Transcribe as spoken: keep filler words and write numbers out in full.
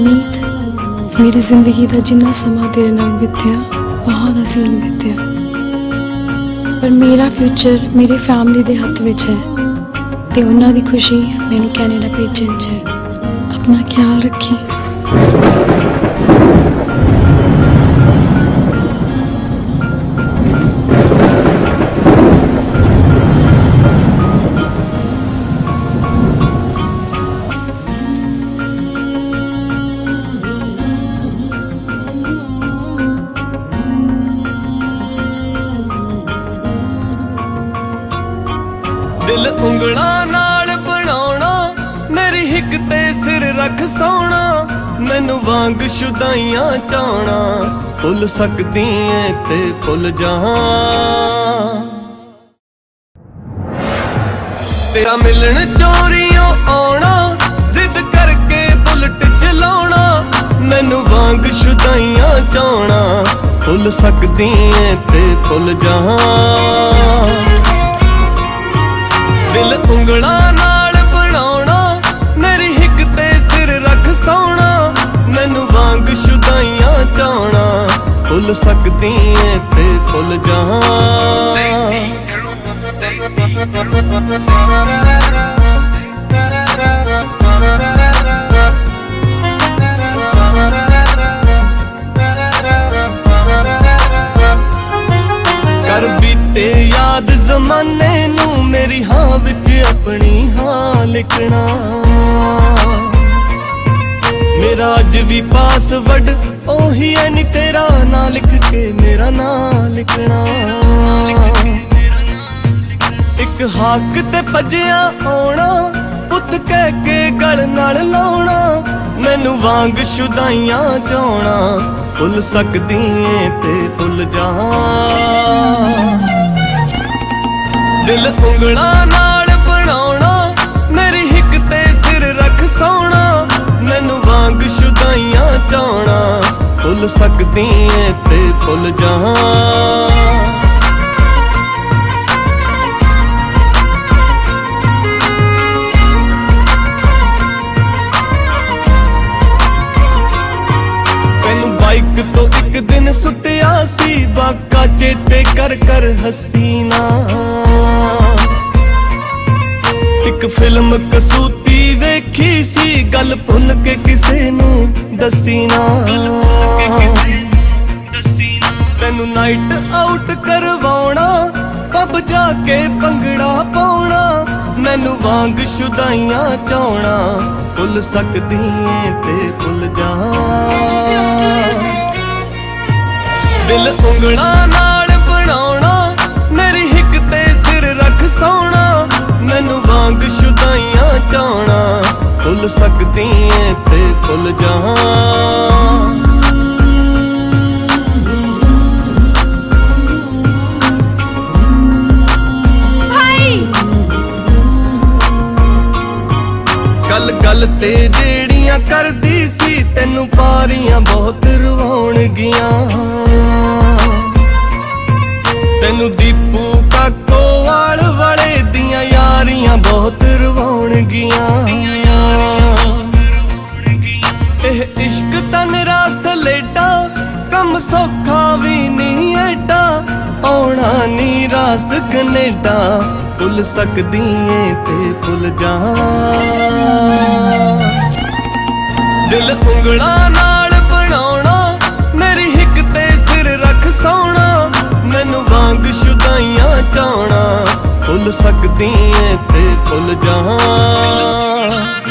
मीत मेरी जिंदगी का जिन्ना समा तेरे नाल बीतिया बहुत हसीन बीतिया, पर मेरा फ्यूचर मेरे फैमिली के हथ विच है ते उन्हां दी खुशी मैनू कैनेडा भेजन च है। अपना ख्याल रखी। दिल उंगला नाल बनाउणा, मेरी हिक ते सिर रख सोना, मैनू वांग शुदाइयां चाहना, भुल सकदी ऐ ते भुल जां। तेरा मिलन चोरियों आउणा, जिद करके बुलट चलाउणा, मैनू वांग शुदाइयां चाहना, भुल सकदी ऐ ते भुल जां। दिल उंगला नाल बनाउणा, मेरी हिक ते सिर रख सोना, मैनू वांग शुदाइयां चाहना, भुल सकदी ऐ ते भुल जां। कर बीते याद जमाने नू, मेरी हाँ विच अपनी हाँ लिखना, मेरा अज भी पासवर्ड ओही है नी, तेरा ना लिख के मेरा ना लिखना। एक हाक ते भजिया आउणा, पुत कह के गल नाल लाउणा, मैनू वांग शुदाइयां चाहना, भुल सकदी ऐ ते भुल जां। दिल उंगला नाल बनाउणा, मेरी हिक ते सिर रख सोना, मैनू वांग शुदाइयां चाहना, भुल सकदी ऐ ते भुल जां। बाइक तो एक दिन सुटिया सी, बाका चेते कर कर हसीना, एक फिल्म कसूती वेखी सी, गल भुल के किसे नू दसी ना। तैनू नाइट आउट करवाउणा, पब जाके भंगड़ा पाउणा, मैनू वांग शुदाइयां चाहना, भुल सकदी ऐ ते भुल जां। दिल उंगला नाल बनाउणा, मेरी हिक ते सिर रख सोना, मैनू वांग शुदाइयां चाहना, भुल सकदी ऐ ते भुल जां। गल गल ते जेड़ियां करदी सी, तैनू पारियां बहुत रवाउणगियां, तैनू दीपू काको वाल वाले दियां यारियां बहुत रवाउणगियां। एह इश्क ता निरा सलेडा, कम सौखा भी नहीं एडा, आउणा नी रास कनेडा, भुल सकदी ऐ ते भुल जां। दिल उंगला नाल बनाउणा, मेरी हिक ते सिर रख सोना, मैनू वांग शुदाइयां चाहना, भुल सकदी ऐ ते भुल जां।